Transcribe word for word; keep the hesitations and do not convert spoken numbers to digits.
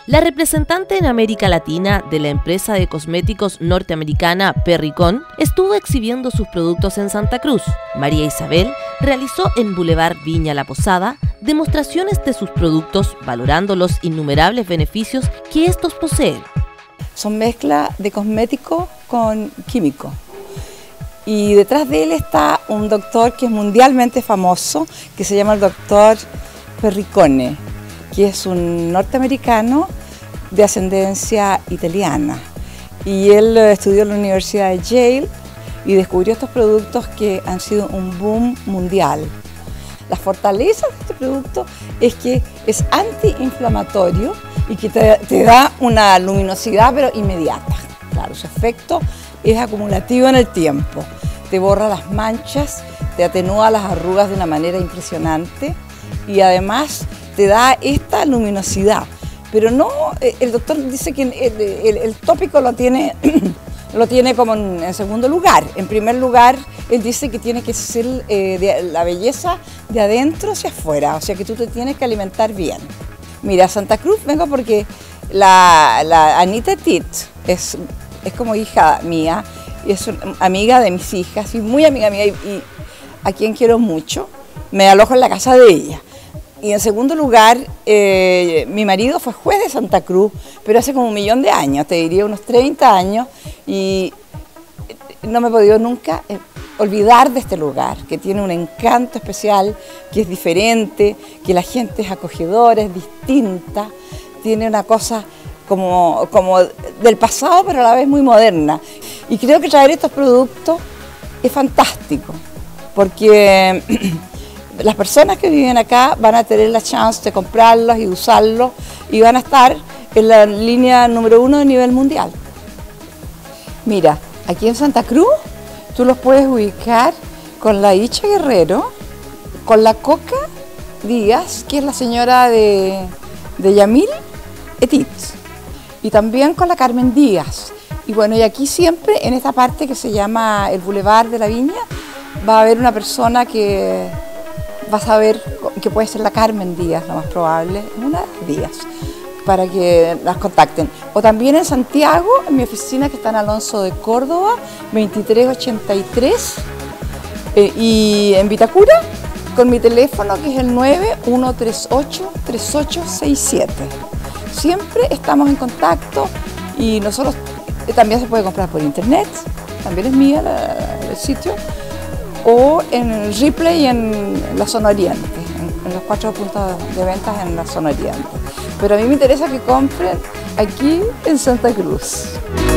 La representante en América Latina de la empresa de cosméticos norteamericana Perricón estuvo exhibiendo sus productos en Santa Cruz. María Isabel realizó en Boulevard Viña La Posada demostraciones de sus productos, valorando los innumerables beneficios que estos poseen. Son mezcla de cosméticos con químicos. Y detrás de él está un doctor que es mundialmente famoso, que se llama el doctor Perricone, que es un norteamericano de ascendencia italiana. Y él estudió en la Universidad de Yale y descubrió estos productos que han sido un boom mundial. La fortaleza de este producto es que es antiinflamatorio y que te, te da una luminosidad pero inmediata. Claro, su efecto es acumulativo en el tiempo. Te borra las manchas, te atenúa las arrugas de una manera impresionante y además te da esta luminosidad. Pero no, el doctor dice que el, el, el tópico lo tiene, lo tiene como en, en segundo lugar. En primer lugar, él dice que tiene que ser eh, de, la belleza de adentro hacia afuera, o sea que tú te tienes que alimentar bien. Mira, a Santa Cruz vengo porque la, la Anita Tit es, es como hija mía, y es amiga de mis hijas, y muy amiga mía, y, y a quien quiero mucho. Me alojo en la casa de ella. Y en segundo lugar, eh, mi marido fue juez de Santa Cruz, pero hace como un millón de años, te diría unos treinta años, y no me he podido nunca eh, olvidar de este lugar, que tiene un encanto especial, que es diferente, que la gente es acogedora, es distinta, tiene una cosa como, como del pasado, pero a la vez muy moderna. Y creo que traer estos productos es fantástico, porque las personas que viven acá van a tener la chance de comprarlos y usarlos y van a estar en la línea número uno a nivel mundial. Mira, aquí en Santa Cruz tú los puedes ubicar con la Icha Guerrero, con la Coca Díaz, que es la señora de, de Yamil Etit, y también con la Carmen Díaz. Y bueno, y aquí siempre en esta parte que se llama el Boulevard de la Viña va a haber una persona que vas a ver que puede ser la Carmen Díaz, lo más probable, una Díaz, para que las contacten. O también en Santiago, en mi oficina que está en Alonso de Córdoba, veintitrés ochenta y tres, eh, y en Vitacura, con mi teléfono que es el nueve uno tres ocho, tres ocho seis siete. Siempre estamos en contacto y nosotros eh, también se puede comprar por internet, también es mía la, el sitio, o en el Ripley y en la zona oriente, en, en los cuatro puntos de ventas en la zona oriente. Pero a mí me interesa que compren aquí en Santa Cruz.